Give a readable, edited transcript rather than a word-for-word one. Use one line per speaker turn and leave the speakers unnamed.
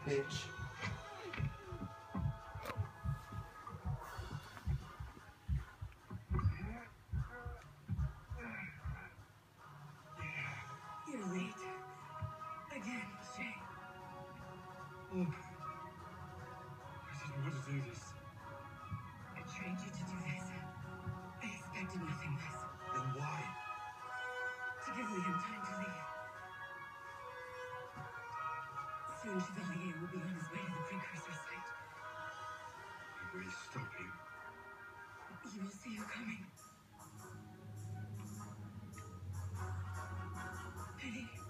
bitch.
You're late. Again, Shay.
Look. I didn't want to do this.
I trained you to do this. I expected nothing less.
Then why?
To give Liam time to leave. Soon Chevalier will be on his way to the precursor site.
How will you stop him?
You will see her coming. Penny.